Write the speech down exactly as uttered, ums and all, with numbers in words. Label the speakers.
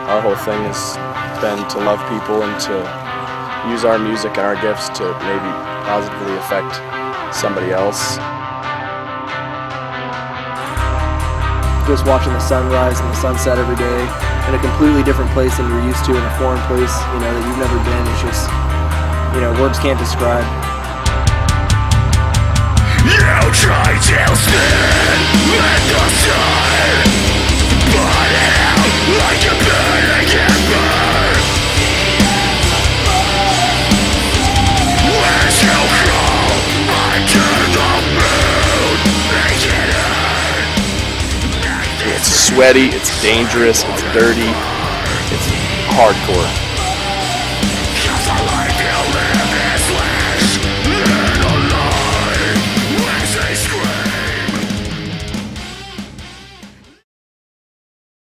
Speaker 1: our whole thing has been to love people and to use our music and our gifts to maybe positively affect somebody else.
Speaker 2: Just watching the sunrise and the sunset every day in a completely different place than you're used to, in a foreign place, you know, that you've never been, it's just, you know, words can't describe.
Speaker 3: You try to spin with the sun, but out like a bird that can't burn. Where's your crawl under the moon? Make it hurt.
Speaker 1: It's sweaty, it's dangerous, it's dirty, it's hardcore.